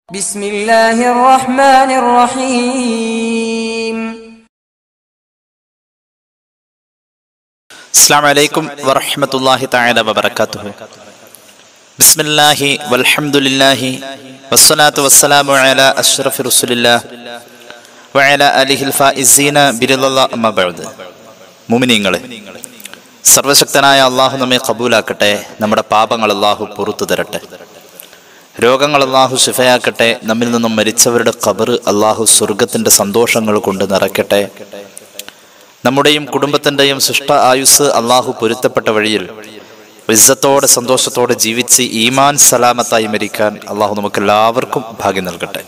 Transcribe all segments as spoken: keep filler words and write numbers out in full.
ബിസ്മില്ലാഹിർ റഹ്മാനിർ റഹീം. അസ്സലാമു അലൈക്കും വറഹ്മത്തുള്ളാഹി തആല വബറകാതുഹു. ബിസ്മില്ലാഹി വൽഹംദുലില്ലാഹി വസ്സലാത്തു വസ്സലാമു അലാ അഷ്റഫി റസൂലില്ലാഹ് വഅലാ ആലിഹിൽ ഫായിസീന ബിറിദല്ലാഹി അമ്മാ ബഅദ്. മുഅ്മിനീങ്ങളെ, സർവശക്തനായ അല്ലാഹു നമ്മെ ഖബൂലാക്കട്ടെ. നമ്മുടെ പാപങ്ങൾ അല്ലാഹു പുറത്തു തരട്ടെ. രോഗങ്ങൾ അല്ലാഹു ശിഫയാക്കട്ടെ. നമ്മിൽ നിന്നും മരിച്ചവരുടെ ഖബർ അല്ലാഹു സ്വർഗത്തിന്റെ സന്തോഷങ്ങൾ കൊണ്ട് നിറയ്ക്കട്ടെ. നമ്മുടെയും കുടുംബത്തിൻ്റെയും സൃഷ്ട ആയുസ് അള്ളാഹു പൊരുത്തപ്പെട്ട വഴിയിൽ ഇസ്സത്തോടെ സന്തോഷത്തോടെ ജീവിച്ച് ഈമാൻ സലാമത്തായി മരിക്കാൻ അള്ളാഹു നമുക്കെല്ലാവർക്കും ഭാഗ്യം നൽകട്ടെ.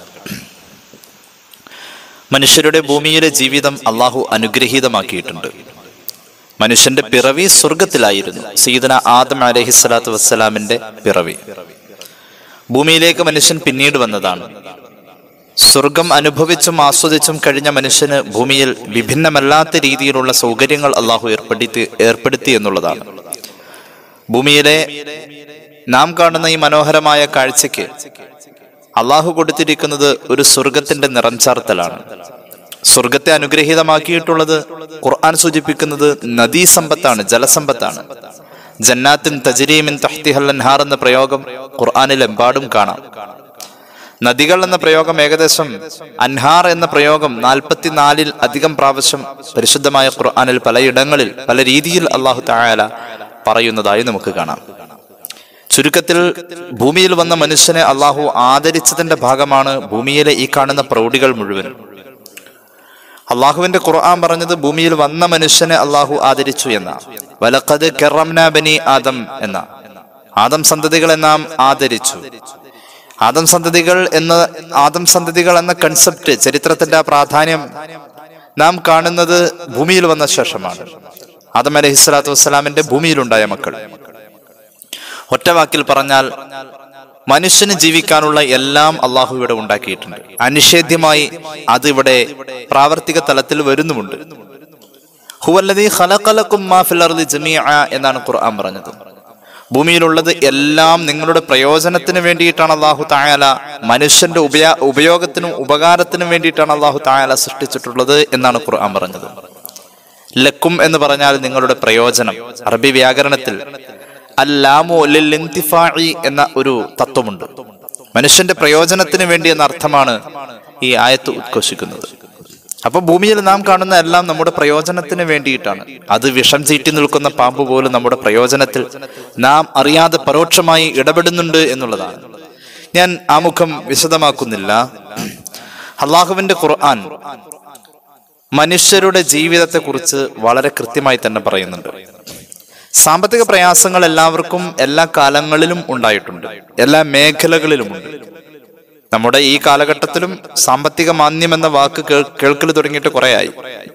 മനുഷ്യരുടെ ഭൂമിയിലെ ജീവിതം അള്ളാഹു അനുഗ്രഹീതമാക്കിയിട്ടുണ്ട്. മനുഷ്യന്റെ പിറവി സ്വർഗത്തിലായിരുന്നു. സയ്യിദന ആദം അലൈഹിസ്സലാത്തു വസ്സലാമിന്റെ പിറവി. ഭൂമിയിലേക്ക് മനുഷ്യൻ പിന്നീട് വന്നതാണ്. സ്വർഗം അനുഭവിച്ചും ആസ്വദിച്ചും കഴിഞ്ഞ മനുഷ്യന് ഭൂമിയിൽ വിഭിന്നമല്ലാത്ത രീതിയിലുള്ള സൗകര്യങ്ങൾ അള്ളാഹു ഏർപ്പെടുത്തി ഏർപ്പെടുത്തി എന്നുള്ളതാണ്. ഭൂമിയിലെ നാം കാണുന്ന ഈ മനോഹരമായ കാഴ്ചയ്ക്ക് അള്ളാഹു കൊടുത്തിരിക്കുന്നത് ഒരു സ്വർഗത്തിന്റെ നിറം ചാർത്തലാണ്. സ്വർഗത്തെ അനുഗ്രഹീതമാക്കിയിട്ടുള്ളത് ഖുർആൻ സൂചിപ്പിക്കുന്നത് നദീസമ്പത്താണ്, ജലസമ്പത്താണ്. ജന്നാത്തിൻ തജ്രീ മിൻ തഹ്തിഹൽ അൻഹാർ എന്ന പ്രയോഗം ഖുർആനിൽ എമ്പാടും കാണാം. നദികൾ എന്ന പ്രയോഗം ഏകദേശം അൻഹാർ എന്ന പ്രയോഗം നാൽപ്പത്തിനാലിൽ അധികം പ്രാവശ്യം പരിശുദ്ധമായ ഖുർആനിൽ പലയിടങ്ങളിൽ പല രീതിയിൽ അല്ലാഹു തആല പറയുന്നതായി നമുക്ക് കാണാം. ചുരുക്കത്തിൽ ഭൂമിയിൽ വന്ന മനുഷ്യനെ അല്ലാഹു ആദരിച്ചതിന്റെ ഭാഗമാണ് ഭൂമിയിലെ ഈ കാണുന്ന പ്രൗഢികൾ മുഴുവൻ. അള്ളാഹുവിന്റെ ഖുർആൻ പറഞ്ഞത് ഭൂമിയിൽ വന്ന മനുഷ്യനെ അള്ളാഹു ആദരിച്ചു എന്ന വലഖദ് കറംനാ ബനി ആദം എന്ന ആദം സന്തതികളെ നാം ആദരിച്ചു. ആദം സന്തതികൾ എന്ന ആദം സന്തതികൾ എന്ന കൺസെപ്റ്റ്, ചരിത്രത്തിന്റെ ആ പ്രാധാന്യം നാം കാണുന്നത് ഭൂമിയിൽ വന്ന ശേഷമാണ്. ആദം അലൈഹിസ്സലാത്തു വസ്സലാമിന്റെ ഭൂമിയിലുണ്ടായ മക്കൾ. ഒറ്റ വാക്കിൽ പറഞ്ഞാൽ മനുഷ്യന് ജീവിക്കാനുള്ള എല്ലാം അള്ളാഹു ഇവിടെ ഉണ്ടാക്കിയിട്ടുണ്ട്. അനിഷേധ്യമായി അത് ഇവിടെ പ്രാവർത്തിക തലത്തിൽ വരുന്നുമുണ്ട്. ഹുവല്ലദീ ഖലഖലകും മാ ഫിൽ അർളി ജമീഅ എന്നാണ് ഖുർആൻ പറഞ്ഞത്. ഭൂമിയിലുള്ളത് എല്ലാം നിങ്ങളുടെ പ്രയോജനത്തിന് വേണ്ടിയിട്ടാണ് അള്ളാഹു തആല, മനുഷ്യന്റെ ഉപയ ഉപയോഗത്തിനും ഉപകാരത്തിനും വേണ്ടിയിട്ടാണ് അള്ളാഹു തആല സൃഷ്ടിച്ചിട്ടുള്ളത് എന്നാണ് ഖുർആൻ പറഞ്ഞത്. ലക്കും എന്ന് പറഞ്ഞാൽ നിങ്ങളുടെ പ്രയോജനം. അറബി വ്യാകരണത്തിൽ അല്ലാമു ലിൽ ഇന്തിഫാഇ എന്ന ഒരു തത്വമുണ്ട്. മനുഷ്യന്റെ പ്രയോജനത്തിന് വേണ്ടി എന്ന അർത്ഥമാണ് ഈ ആയത്ത് ഉദ്ഘോഷിക്കുന്നത്. അപ്പൊ ഭൂമിയിൽ നാം കാണുന്ന എല്ലാം നമ്മുടെ പ്രയോജനത്തിന് വേണ്ടിയിട്ടാണ്. അത് വിഷം ചീറ്റി നിൽക്കുന്ന പാമ്പ് പോലും നമ്മുടെ പ്രയോജനത്തിൽ നാം അറിയാതെ പരോക്ഷമായി ഇടപെടുന്നുണ്ട് എന്നുള്ളതാണ്. ഞാൻ ആമുഖം വിശദമാക്കുന്നില്ല. അള്ളാഹുവിന്റെ ഖുർആൻ മനുഷ്യരുടെ ജീവിതത്തെ കുറിച്ച് വളരെ കൃത്യമായി തന്നെ പറയുന്നുണ്ട്. സാമ്പത്തിക പ്രയാസങ്ങൾ എല്ലാവർക്കും എല്ലാ കാലങ്ങളിലും ഉണ്ടായിട്ടുണ്ട്, എല്ലാ മേഖലകളിലുമുണ്ട്. നമ്മുടെ ഈ കാലഘട്ടത്തിലും സാമ്പത്തിക മാന്ദ്യം എന്ന വാക്ക് കേൾക്കൽ തുടങ്ങിയിട്ട് കുറേയായി.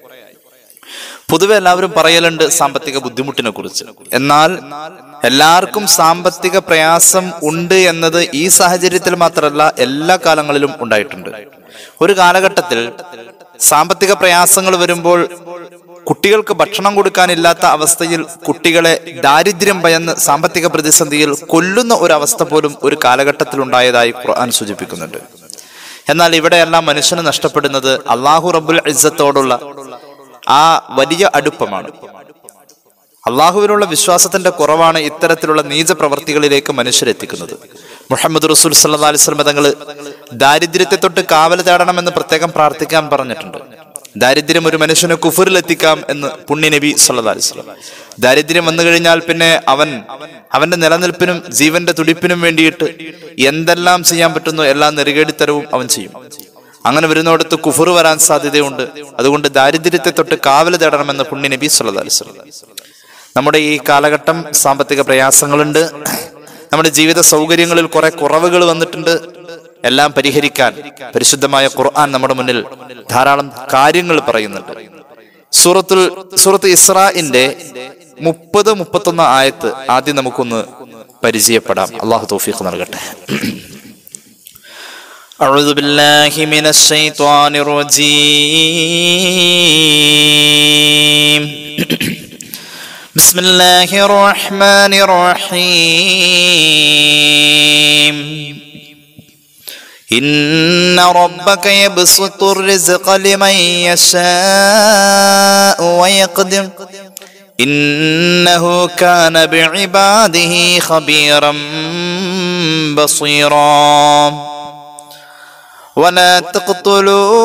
പൊതുവെ എല്ലാവരും പറയലുണ്ട് സാമ്പത്തിക ബുദ്ധിമുട്ടിനെ കുറിച്ച്. എന്നാൽ എല്ലാവർക്കും സാമ്പത്തിക പ്രയാസം ഉണ്ട് എന്നത് ഈ സാഹചര്യത്തിൽ മാത്രമല്ല, എല്ലാ കാലങ്ങളിലും ഉണ്ടായിട്ടുണ്ട്. ഒരു കാലഘട്ടത്തിൽ സാമ്പത്തിക പ്രയാസങ്ങൾ വരുമ്പോൾ കുട്ടികൾക്ക് ഭക്ഷണം കൊടുക്കാനില്ലാത്ത അവസ്ഥയിൽ കുട്ടികളെ ദാരിദ്ര്യം ഭയന്ന് സാമ്പത്തിക പ്രതിസന്ധിയിൽ കൊല്ലുന്ന ഒരു അവസ്ഥ പോലും ഒരു കാലഘട്ടത്തിൽ ഉണ്ടായതായി ഖുർആൻ സൂചിപ്പിക്കുന്നുണ്ട്. എന്നാൽ ഇവിടെയെല്ലാം മനുഷ്യന് നഷ്ടപ്പെടുന്നത് അല്ലാഹു റബ്ബുൽ ഇസ്സത്തോടുള്ള ആ വലിയ അടുപ്പമാണ്. അള്ളാഹുവിനുള്ള വിശ്വാസത്തിന്റെ കുറവാണ് ഇത്തരത്തിലുള്ള നീച പ്രവർത്തികളിലേക്ക് മനുഷ്യരെത്തിക്കുന്നത്. മുഹമ്മദ് റസൂൽ സല്ലല്ലാഹു അലൈഹി വസല്ലം തങ്ങൾ ദാരിദ്ര്യത്തെ തൊട്ട് കാവൽ തേടണമെന്ന് പ്രത്യേകം പ്രാർത്ഥിക്കാൻ പറഞ്ഞിട്ടുണ്ട്. ദാരിദ്ര്യം ഒരു മനുഷ്യനെ കുഫറിൽ എത്തിക്കാം എന്ന് പുണ്യ നബി സല്ലല്ലാഹു അലൈഹി വസല്ലം. ദാരിദ്ര്യം വന്നു കഴിഞ്ഞാൽ പിന്നെ അവൻ അവന്റെ നിലനിൽപ്പിനും ജീവന്റെ തുടിപ്പിനും വേണ്ടിയിട്ട് എന്തെല്ലാം ചെയ്യാൻ പറ്റുന്നു എല്ലാ നെറുകേടിത്തരവും അവൻ ചെയ്യും. അങ്ങനെ വരുന്നിടത്ത് കുഫർ വരാൻ സാധ്യതയുണ്ട്. അതുകൊണ്ട് ദാരിദ്ര്യത്തെ തൊട്ട് കാവൽ തേടണമെന്ന് പുണ്യ നബി സല്ലല്ലാഹു അലൈഹി വസല്ലം. നമ്മുടെ ഈ കാലഘട്ടം സാമ്പത്തിക പ്രയാസങ്ങളുണ്ട്. നമ്മുടെ ജീവിത സൗകര്യങ്ങളിൽ കുറെ കുറവുകൾ വന്നിട്ടുണ്ട്. എല്ലാം പരിഹരിക്കാൻ പരിശുദ്ധമായ ഖുർആൻ നമ്മുടെ മുന്നിൽ ധാരാളം കാര്യങ്ങൾ പറയുന്നുണ്ട്. സൂറത്തുൽ സൂറത്ത് ഇസ്രാഇന്റെ മുപ്പത് മുപ്പത്തൊന്ന് ആയത്ത് ആദ്യം നമുക്കൊന്ന് പരിചയപ്പെടാം. അല്ലാഹു തൗഫീഖ് നൽകട്ടെ. അഊദു ബില്ലാഹി മിനശ് ശൈത്വാനിർ റജീം. ബിസ്മില്ലാഹിർ റഹ്മാനിർ റഹീം. ഇന്ന റബ്ബക യബ്സുത്തുർ റിസ്ഖ ലിമൻ യശാഉ വയഖ്ദിർ ഇന്നഹു കാന ബിഇബാദിഹി ഖബീറൻ ബസീറാ ولا تقتلوا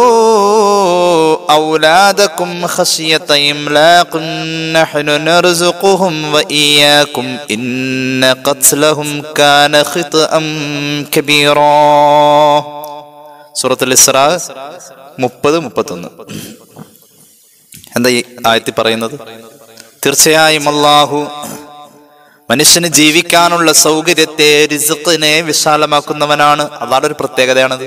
أولادكم خشية إملاق نحن نرزقهم وإياكم إن قتلهم كان خطأ كبيرا سورة الإسراء മുപ്പത് മുപ്പത്തൊന്ന്. എന്താ ഈ ആയത്തിൽ പറയുന്നത്? തീർച്ചയായും അല്ലാഹു മനുഷ്യന് ജീവിക്കാനുള്ള സൗകര്യത്തെ, റിസ്ഖിനെ വിശാലമാക്കുന്നവനാണ്. അള്ളാഹുടെ ഒരു പ്രത്യേകതയാണത്.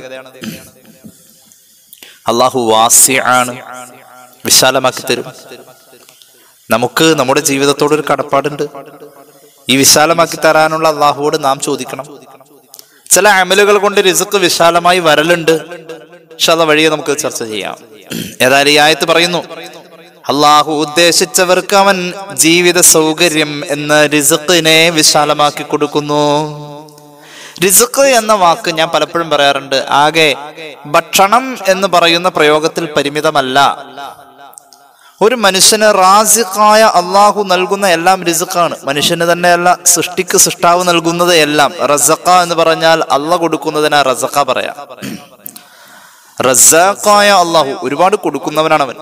അള്ളാഹു വാസിഅാണ്, വിശാലമാക്കി തരും. നമുക്ക് നമ്മുടെ ജീവിതത്തോട് ഒരു കടപ്പാടുണ്ട്. ഈ വിശാലമാക്കി തരാനുള്ള അള്ളാഹുവോട് നാം ചോദിക്കണം. ചില അമലുകൾ കൊണ്ട് റിസ്ഖ് വിശാലമായി വരലുണ്ട്. പക്ഷെ അത് വഴിയെ നമുക്ക് ചർച്ച ചെയ്യാം. ഏതായാലും ഈ ആയത്ത് പറയുന്നു, അള്ളാഹു ഉദ്ദേശിച്ചവർക്ക് അവൻ ജീവിത സൗകര്യം എന്ന റിസ്ഖിനെ വിശാലമാക്കി കൊടുക്കുന്നു. റിസ്ഖ് എന്ന വാക്ക് ഞാൻ പലപ്പോഴും പറയാറുണ്ട്, ആകെ ഭക്ഷണം എന്ന് പറയുന്ന പ്രയോഗത്തിൽ പരിമിതമല്ല. ഒരു മനുഷ്യന് റാസിഖായ അള്ളാഹു നൽകുന്ന എല്ലാം റിസ്ഖാണ്. മനുഷ്യന് തന്നെയല്ല, സൃഷ്ടിക്ക് സൃഷ്ടാവ് നൽകുന്നത് എല്ലാം. റസഖ എന്ന് പറഞ്ഞാൽ അള്ളാഹ് കൊടുക്കുന്നതിനാ റസഖ പറയാം. റസാഖായ അള്ളാഹു ഒരുപാട് കൊടുക്കുന്നവനാണ് അവൻ.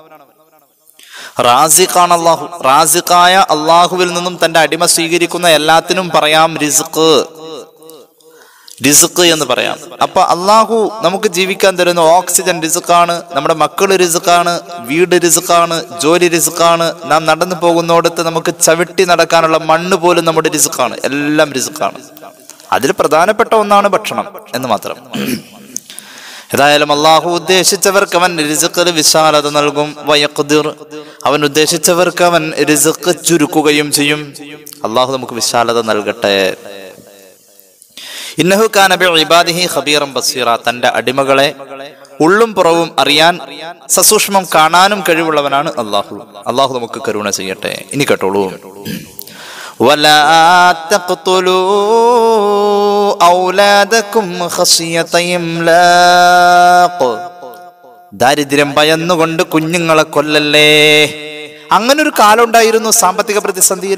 റാസിഖാണ് അള്ളാഹു. റാസിഖായ അള്ളാഹുവിൽ നിന്നും തന്റെ അടിമ സ്വീകരിക്കുന്ന എല്ലാത്തിനും പറയാം റിസ്ഖ്, റിസ്ഖ് എന്ന് പറയാം. അപ്പൊ അള്ളാഹു നമുക്ക് ജീവിക്കാൻ തരുന്ന ഓക്സിജൻ റിസ്ഖാണ്, നമ്മുടെ മക്കള് റിസ്ഖാണ്, വീട് റിസ്ഖാണ്, ജോലി റിസ്ഖാണ്, നാം നടന്നു പോകുന്നിടത്ത് നമുക്ക് ചവിട്ടി നടക്കാനുള്ള മണ്ണ് പോലും നമ്മുടെ റിസ്ഖാണ്. എല്ലാം റിസ്ഖാണ്. അതിൽ പ്രധാനപ്പെട്ട ഒന്നാണ് ഭക്ഷണം എന്ന് മാത്രം. ഏതായാലും അള്ളാഹു ഉദ്ദേശിച്ചവർക്ക് അവൻ റിസ്ഖിൽ വിശാലത നൽകും. വയഖ്ദിർ, അവൻ ഉദ്ദേശിച്ചവർക്ക് അവൻ റിസ്ഖ് ചുരുക്കുകയും ചെയ്യും. അള്ളാഹു നമുക്ക് വിശാലത നൽകട്ടെ. ഇന്നഹു കാന ബിഇബാദിഹി ഖബീറൻ ബസീറ, തന്റെ അടിമകളെ ഉള്ളും പുറവും അറിയാൻ, സസൂക്ഷ്മം കാണാനും കഴിവുള്ളവനാണ് അള്ളാഹു. അള്ളാഹു നമുക്ക് കരുണ ചെയ്യട്ടെ. ഇനി കേട്ടോളൂ. വലാ തഖ്തുലൂ ഔലാദകും ഖശിയത ഇംലാഖ്, ദാരിദ്ര്യം ഭയന്നുകൊണ്ട് കുഞ്ഞുങ്ങളെ കൊല്ലല്ലേ. അങ്ങനൊരു കാലം ഉണ്ടായിരുന്നു സാമ്പത്തിക പ്രതിസന്ധിയിൽ.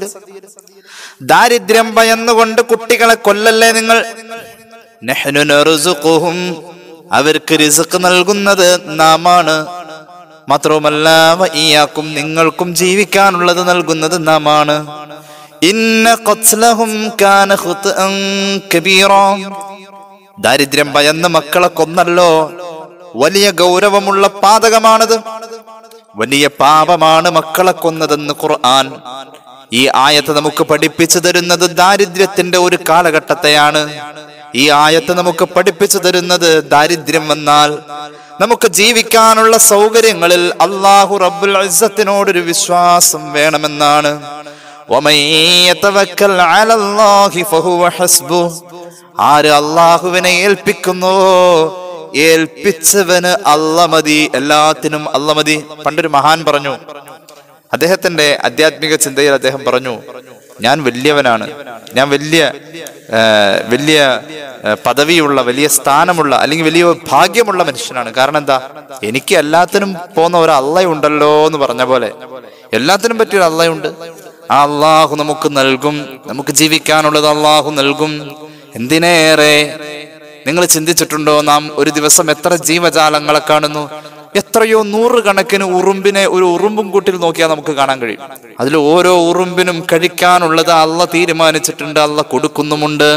ദാരിദ്ര്യം ഭയന്നുകൊണ്ട് കുട്ടികളെ കൊല്ലല്ലേ നിങ്ങൾ. നഹ്നു നർസുഖുഹും, അവർക്ക് റിസ്ഖ് നൽകുന്നത് നാമാണ്. മാത്രവുമല്ല വഇയ്യാക്കും, നിങ്ങൾക്കും ജീവിക്കാനുള്ളത് നൽകുന്നത് നാമാണ്. ഇന്ന ഖത്ലഹും കാന ഖുത്അൻ കബീറാ, ദാരിദ്ര്യം ഭയന്ന് മക്കളെ കൊന്നല്ലോ, വലിയ ഗൗരവമുള്ള പാതകമാണത്, വലിയ പാപമാണ് മക്കളെ കൊന്നതെന്ന് ഖുർആൻ. ഈ ആയത്ത് നമുക്ക് പഠിപ്പിച്ചു തരുന്നത് ദാരിദ്ര്യത്തിന്റെ ഒരു കാലഘട്ടത്തെയാണ്. ഈ ആയത്ത് നമുക്ക് പഠിപ്പിച്ചു തരുന്നത് ദാരിദ്ര്യം വന്നാൽ നമുക്ക് ജീവിക്കാനുള്ള സൗകര്യങ്ങളിൽ അല്ലാഹു റബ്ബുൽ ഇസ്സത്തിനോടൊരു വിശ്വാസം വേണമെന്നാണ്. വമൻ യതവക്കൽ അലല്ലാഹി ഫഹുവ ഹസ്ബുഹ്, ആര് അല്ലാഹുവിനെ ഏൽപ്പിക്കുന്നുവോ ഏൽപ്പിച്ചവന് അല്ല മതി, എല്ലാത്തിനും അല്ല മതി. പണ്ടൊരു മഹാൻ പറഞ്ഞു, അദ്ദേഹത്തിന്റെ ആധ്യാത്മിക ചിന്തയിൽ അദ്ദേഹം പറഞ്ഞു, ഞാൻ വലിയവനാണ്, ഞാൻ വലിയ വലിയ പദവിയുള്ള, വലിയ സ്ഥാനമുള്ള, അല്ലെങ്കിൽ വലിയ ഭാഗ്യമുള്ള മനുഷ്യനാണ്. കാരണം എന്താ, എനിക്ക് എല്ലാത്തിനും പോകുന്ന ഒരു അള്ളയുണ്ടല്ലോ എന്ന് പറഞ്ഞ പോലെ എല്ലാത്തിനും പറ്റിയൊരു അള്ളയുണ്ട്. ആ അള്ളാഹു നമുക്ക് നൽകും, നമുക്ക് ജീവിക്കാനുള്ളത് അള്ളാഹു നൽകും. എന്തിനേറെ നിങ്ങൾ ചിന്തിച്ചിട്ടുണ്ടോ, നാം ഒരു ദിവസം എത്ര ജീവജാലങ്ങളെ കാണുന്നു. എത്രയോ നൂറുകണക്കിന് ഉറുമ്പിനെ ഒരു ഉറുമ്പും കൂട്ടിൽ നോക്കിയാൽ നമുക്ക് കാണാൻ കഴിയും. അതിൽ ഓരോ ഉറുമ്പിനും കഴിക്കാനുള്ളത് അള്ള തീരുമാനിച്ചിട്ടുണ്ട്, അള്ള കൊടുക്കുന്നുമുണ്ട്.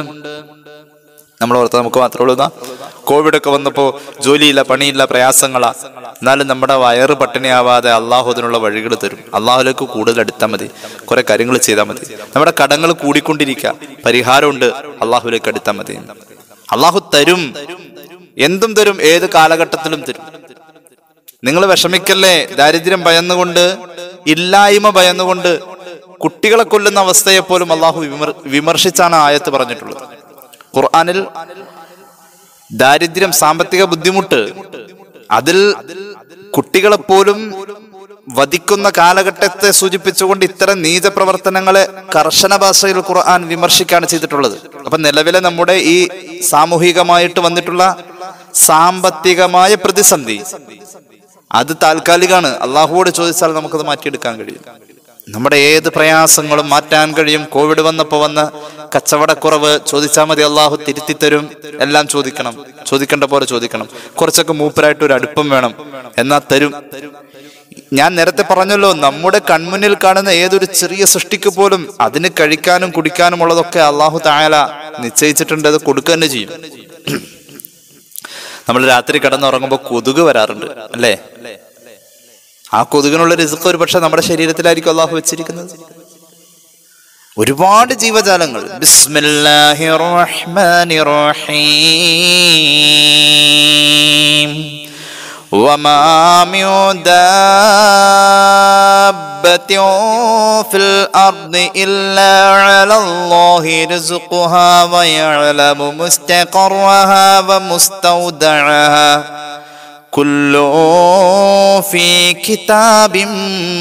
നമ്മൾ ഓർത്ത് നമുക്ക് മാത്രമേ ഉള്ളൂ, കോവിഡ് ഒക്കെ വന്നപ്പോ ജോലിയില്ല, പണിയില്ല, പ്രയാസങ്ങളാ. എന്നാലും നമ്മുടെ വയറ് പട്ടിണിയാവാതെ അള്ളാഹു അതിനുള്ള വഴികൾ തരും. അള്ളാഹുലേക്ക് കൂടുതൽ അടുത്താൽ മതി, കുറെ കാര്യങ്ങൾ ചെയ്താൽ മതി. നമ്മുടെ കടങ്ങൾ കൂടിക്കൊണ്ടിരിക്കുക, പരിഹാരമുണ്ട്, അള്ളാഹുലേക്ക് അടുത്താൽ മതി. അള്ളാഹു തരും, എന്തും തരും, ഏത് കാലഘട്ടത്തിലും തരും. നിങ്ങൾ വിഷമിക്കല്ലേ. ദാരിദ്ര്യം ഭയന്നുകൊണ്ട്, ഇല്ലായ്മ ഭയന്നുകൊണ്ട് കുട്ടികളെ കൊല്ലുന്ന അവസ്ഥയെ പോലും അള്ളാഹു വിമർ വിമർശിച്ചാണ് ആയത്ത് പറഞ്ഞിട്ടുള്ളത്. ഖുർആനിൽ ദാരിദ്ര്യം, സാമ്പത്തിക ബുദ്ധിമുട്ട്, അതിൽ കുട്ടികളെപ്പോലും വധിക്കുന്ന കാലഘട്ടത്തെ സൂചിപ്പിച്ചുകൊണ്ട് ഇത്തരം നീച പ്രവർത്തനങ്ങളെ കർശന ഭാഷയിൽ ഖുർആൻ വിമർശിക്കുകയാണ് ചെയ്തിട്ടുള്ളത്. അപ്പൊ നിലവിലെ നമ്മുടെ ഈ സാമൂഹികമായിട്ട് വന്നിട്ടുള്ള സാമ്പത്തികമായ പ്രതിസന്ധി അത് താൽക്കാലികമാണ്. അള്ളാഹുവോട് ചോദിച്ചാൽ നമുക്കത് മാറ്റിയെടുക്കാൻ കഴിയും. നമ്മുടെ ഏത് പ്രയാസങ്ങളും മാറ്റാൻ കഴിയും. കോവിഡ് വന്നപ്പോ വന്ന കച്ചവടക്കുറവ് ചോദിച്ചാൽ മതി, അള്ളാഹു തിരുത്തിത്തരും. എല്ലാം ചോദിക്കണം, ചോദിക്കേണ്ട പോലെ ചോദിക്കണം. കുറച്ചൊക്കെ മൂപ്പരായിട്ട് ഒരു അടുപ്പം വേണം, എന്നാ തരും. ഞാൻ നേരത്തെ പറഞ്ഞല്ലോ, നമ്മുടെ കൺമുന്നിൽ കാണുന്ന ഏതൊരു ചെറിയ സൃഷ്ടിക്ക് പോലും അതിന് കഴിക്കാനും കുടിക്കാനും ഉള്ളതൊക്കെ അള്ളാഹു തആല നിശ്ചയിച്ചിട്ടുണ്ട്. അത് കൊടുക്കുക തന്നെ ചെയ്യും. നമ്മൾ രാത്രി കിടന്നുറങ്ങുമ്പോൾ കൊതുക് വരാറുണ്ട് അല്ലേ? ആ കൊതുകിനുള്ള റിസ്ക് ഒരു പക്ഷെ നമ്മുടെ ശരീരത്തിലായിരിക്കും അള്ളാഹു വെച്ചിരിക്കുന്നത്. ഒരുപാട് ജീവജാലങ്ങൾ. ബിസ്മില്ലാഹിർ റഹ്മാനിർ റഹീം. വമാ മിൻ ദാബത്തിൻ ഫിൽ അർദി ഇല്ലാ അലല്ലാഹി റിസ്ഖുഹാ വയഅലമു മുസ്തഖറഹാ വമുസ്തൗദഅഹാ കുല്ലു ഫീ കിതാബിൻ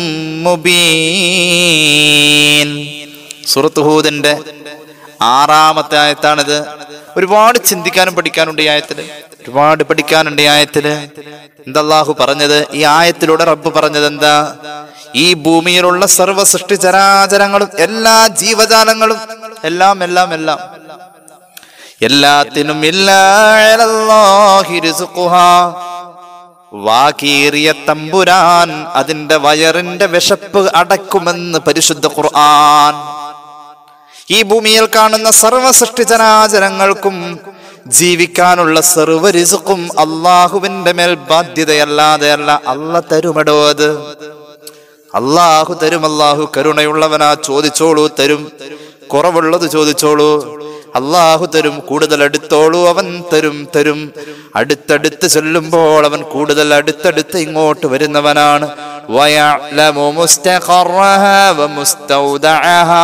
മുബീൻ. സൂറത്ത് ഹൂദിന്റെ ആറാമത്തെ ആയത്താണിത്. ഒരുപാട് ചിന്തിക്കാനും പഠിക്കാനുണ്ട് ഈ ആയത്തില്, ഒരുപാട് പഠിക്കാനുണ്ട് ഈ ആയത്തില്. എന്താ അല്ലാഹു പറഞ്ഞത്? ഈ ആയത്തിലൂടെ റബ്ബ് പറഞ്ഞത് എന്താ? ഈ ഭൂമിയിലുള്ള സർവ്വ സൃഷ്ടി ചരാചരങ്ങളും എല്ലാ ജീവജാലങ്ങളും എല്ലാം എല്ലാം എല്ലാം എല്ലാത്തിനും ഇല്ലാ അലല്ലാഹി റിസ്ഖുഹാ, വാകീറിയ തമ്പുരാൻ അതിന്റെ വയറിന്റെ വിശപ്പ് അടക്കുമെന്ന് പരിശുദ്ധ ഖുർആൻ. ഈ ഭൂമിയിൽ കാണുന്ന സർവ്വ സൃഷ്ടിചരാചരങ്ങൾക്കും ജീവിക്കാനുള്ള സർവ്വ റിസ്ഖും അള്ളാഹുവിന്റെ മേൽ ബാധ്യതയല്ലാതെ അല്ല. അല്ലാഹു തരുമടോ അത്. അള്ളാഹു തരും. അള്ളാഹു കരുണയുള്ളവനാ. ചോദിച്ചോളൂ, തരും. കുറവുള്ളത് ചോദിച്ചോളൂ, അള്ളാഹു തരും. കൂടുതൽ അടുത്തോളൂ, അവൻ തരും തരും അടുത്തടുത്ത് ചെല്ലുമ്പോൾ അവൻ കൂടുതൽ അടുത്തടുത്ത് ഇങ്ങോട്ട് വരുന്നവനാണ്. വയഅലമു മുസ്തഖറഹാ വമുസ്തൗദഅഹാ.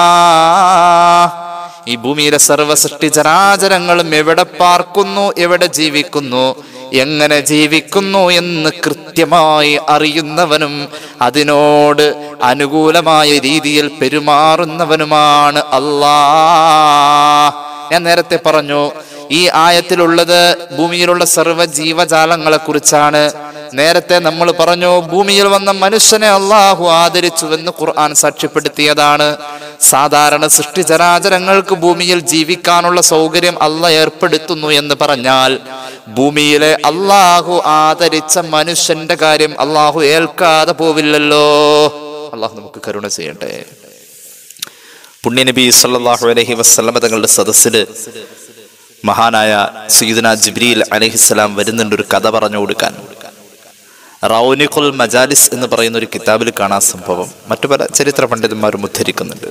ഈ ഭൂമിയിലെ സർവ്വ സൃഷ്ടി ചരാചരങ്ങളും എവിടെ പാർക്കുന്നു, എവിടെ ജീവിക്കുന്നു, എങ്ങനെ ജീവിക്കുന്നു എന്ന് കൃത്യമായി അറിയുന്നവനും അതിനോട് അനുകൂലമായ രീതിയിൽ പെരുമാറുന്നവനുമാണ് അല്ലാഹ്. ഞാൻ നേരത്തെ പറഞ്ഞു, ഈ ആയത്തിലുള്ളത് ഭൂമിയിലുള്ള സർവ്വ ജീവജാലങ്ങളെ കുറിച്ചാണ്. നേരത്തെ നമ്മൾ പറഞ്ഞു, ഭൂമിയിൽ വന്ന മനുഷ്യനെ അള്ളാഹു ആദരിച്ചുവെന്ന് ഖുർആൻ സാക്ഷ്യപ്പെടുത്തിയതാണ്. സാധാരണ സൃഷ്ടിചരാചരങ്ങൾക്ക് ഭൂമിയിൽ ജീവിക്കാനുള്ള സൗകര്യം അള്ളാഹ് ഏർപ്പെടുത്തുന്നു എന്ന് പറഞ്ഞാൽ, ഭൂമിയിലെ അള്ളാഹു ആദരിച്ച മനുഷ്യന്റെ കാര്യം അള്ളാഹു ഏൽക്കാതെ പോവില്ലല്ലോ. അള്ളാഹു നമുക്ക് കരുണ ചെയ്യട്ടെ. പുണ്യനബി സല്ലല്ലാഹു അലൈഹി വസല്ലം തങ്ങളുടെ സദസ്സിൽ മഹാനായ സയ്യിദുനാ ജിബ്രീൽ അലൈഹിസ്സലാം വരുന്നുണ്ട് ഒരു കഥ പറഞ്ഞു കൊടുക്കാൻ. റൗനിഖുൽ മജാലിസ് എന്ന് പറയുന്ന ഒരു കിതാബിൽ കാണാൻ സംഭവം മറ്റു പല ചരിത്ര പണ്ഡിതന്മാരും ഉദ്ധരിക്കുന്നുണ്ട്.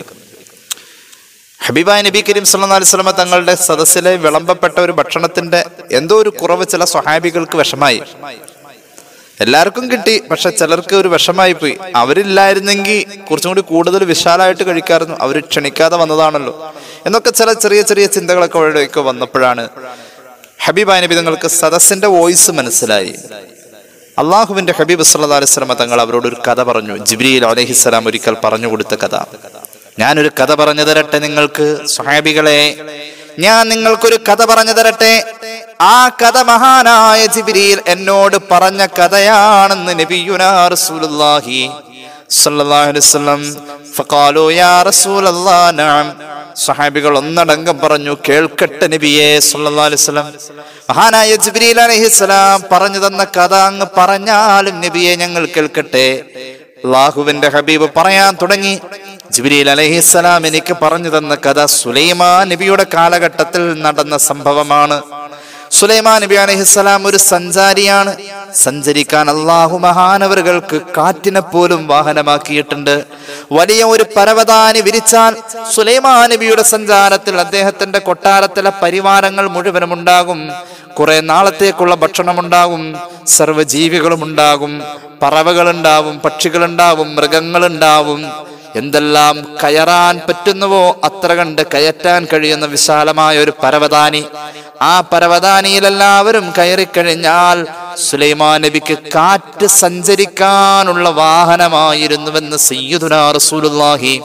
ഹബീബായ നബി കരീം സല്ലല്ലാഹു അലൈഹി വസല്ലം തങ്ങളുടെ സദസ്സിലെ വിളമ്പപ്പെട്ട ഒരു ഭക്ഷണത്തിന്റെ എന്തോ ഒരു കുറവ് ചില സ്വഹാബികൾക്ക് വിഷമായി. എല്ലാവർക്കും കിട്ടി, പക്ഷെ ചിലർക്ക് ഒരു വിഷമായി പോയി. അവരില്ലായിരുന്നെങ്കിൽ കുറച്ചും കൂടി കൂടുതൽ വിശാലമായിട്ട് കഴിക്കാമായിരുന്നു. അവർ ക്ഷണിക്കാതെ വന്നതാണല്ലോ എന്നൊക്കെ ചില ചെറിയ ചെറിയ ചിന്തകളൊക്കെ അവിടേക്ക് വന്നപ്പോഴാണ് ഹബീബായ നബി തങ്ങൾക്ക് സദസ്സിന്റെ വോയിസ് മനസ്സിലായി. അള്ളാഹുവിന്റെ ഹബീബ് സല്ലല്ലാഹു അലൈഹി വസല്ലം തങ്ങൾ അവരോട് ഒരു കഥ പറഞ്ഞു. ജിബ്രീൽ അലൈഹിസ്സലാം ഒരിക്കൽ പറഞ്ഞു കൊടുത്ത കഥ. ഞാനൊരു കഥ പറഞ്ഞു തരട്ടെ നിങ്ങൾക്ക് സ്വഹാബികളെ, ഞാൻ നിങ്ങൾക്കൊരു കഥ പറഞ്ഞു തരട്ടെ. ആ കഥ മഹാനായ ജിബ്രീൽ എന്നോട് പറഞ്ഞ കഥയാണെന്ന് നബിയുനാ റസൂലുള്ളാഹി സ്വല്ലല്ലാഹു അലൈഹി വസല്ലം. ഫഖാലൂ യാ റസൂലല്ലാഹ് നഅം. സ്വഹാബികൾ ഒന്നടങ്കം പറഞ്ഞു, കേൾക്കട്ടെ നബിയേ സല്ലല്ലാഹു അലൈഹി വസല്ലം. മഹാനായ ജിബ്രീൽ അലൈഹിസ്സലാം പറഞ്ഞു തന്ന കഥ അങ്ങ് പറഞ്ഞാലും നബിയെ ഞങ്ങൾ കേൾക്കട്ടെ. അല്ലാഹുവിന്റെ ഹബീബ് പറയാൻ തുടങ്ങി. ജിബ്രീൽ അലൈഹിസ്സലാം എനിക്ക് പറഞ്ഞു തന്ന കഥ സുലൈമാൻ നബിയുടെ കാലഘട്ടത്തിൽ നടന്ന സംഭവമാണ്. സുലൈമാൻ നബി അലൈഹിസ്സലാം ഒരു സഞ്ചാരിയാണ്. സഞ്ചരിക്കാൻ അള്ളാഹു മഹാനവറുകൾക്ക് കാറ്റിനെ പോലും വാഹനമാക്കിയിട്ടുണ്ട്. വലിയ ഒരു പരവതാനി വിരിച്ചാൽ സുലൈമാൻ നബിയുടെ സഞ്ചാരത്തിൽ അദ്ദേഹത്തിന്റെ കൊട്ടാരത്തിലെ പരിവാരങ്ങൾ മുഴുവനും ഉണ്ടാകും. കുറെ നാളത്തേക്കുള്ള ഭക്ഷണം ഉണ്ടാകും, സർവ്വജീവികളും ഉണ്ടാകും, പറവകളുണ്ടാവും, പക്ഷികളുണ്ടാവും, മൃഗങ്ങളുണ്ടാവും. എന്തെല്ലാം കയറാൻ പറ്റുന്നുവോ അത്ര കണ്ട് കയറ്റാൻ കഴിയുന്ന വിശാലമായ ഒരു പരവതാനി. ആ പരവതാനിയിൽ എല്ലാവരും കയറിക്കഴിഞ്ഞാൽ സുലൈമാൻ നബിക്ക് കാറ്റ് സഞ്ചരിക്കാനുള്ള വാഹനമായിരുന്നുവെന്ന് സയ്യിദുനാ റസൂലുള്ളാഹി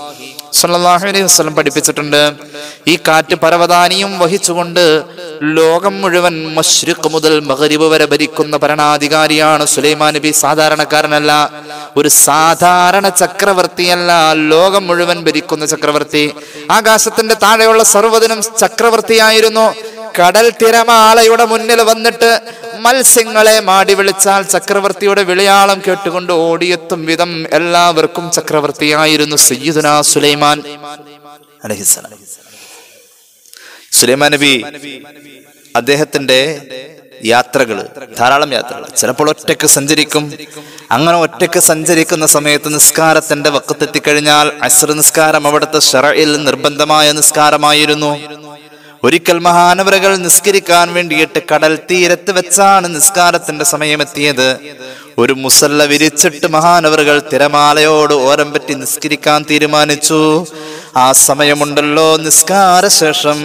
സല്ലല്ലാഹു അലൈഹി വസല്ലം പഠിപ്പിച്ചിട്ടുണ്ട്. ഈ കാറ്റ് പരവതാനിയും വഹിച്ചുകൊണ്ട് ലോകം മുഴുവൻ മശ്രിഖ് മുതൽ മഗ്രിബ് വരെ ഭരിക്കുന്ന ഭരണാധികാരിയാണ് സുലൈമാൻ നബി. സാധാരണക്കാരനല്ല, ഒരു സാധാരണ ചക്രവർത്തിയല്ല, ലോകം മുഴുവൻ ഭരിക്കുന്ന ചക്രവർത്തി. ആകാശത്തിന്റെ താഴെയുള്ള സർവ്വതിനും ചക്രവർത്തിയായിരുന്നു. കടൽ തിരമാലയുടെ മുന്നിൽ വന്നിട്ട് മത്സ്യങ്ങളെ മാടി വിളിച്ചാൽ ചക്രവർത്തിയുടെ വിളിയാളം കേട്ടുകൊണ്ട് ഓടിയെത്തും വിധം എല്ലാവർക്കും ചക്രവർത്തിയായിരുന്നു സയ്യിദുനാ സുലൈമാൻ അലൈഹിസ്സലാം. സുലൈമാൻ നബി അദ്ദേഹത്തിന്റെ യാത്രകള്, ധാരാളം യാത്രകൾ, ചിലപ്പോൾ ഒറ്റയ്ക്ക് സഞ്ചരിക്കും. അങ്ങനെ ഒറ്റയ്ക്ക് സഞ്ചരിക്കുന്ന സമയത്ത് നിസ്കാരത്തിന്റെ വക്കത്തെത്തിക്കഴിഞ്ഞാൽ അസ്ർ നിസ്കാരം അവിടുത്തെ ശറഇൽ നിർബന്ധമായ നിസ്കാരമായിരുന്നു. ഒരിക്കൽ മഹാനവറുകൾ നിസ്കരിക്കാൻ വേണ്ടിയിട്ട് കടൽ തീരത്ത് വെച്ചാണ് നിസ്കാരത്തിന്റെ സമയമെത്തിയത്. ഒരു മുസല്ല വിരിച്ചിട്ട് മഹാനവറുകൾ തിരമാലയോട് ഓരം പറ്റി നിസ്കരിക്കാൻ തീരുമാനിച്ചു. ആ സമയമുണ്ടല്ലോ, നിസ്കാര ശേഷം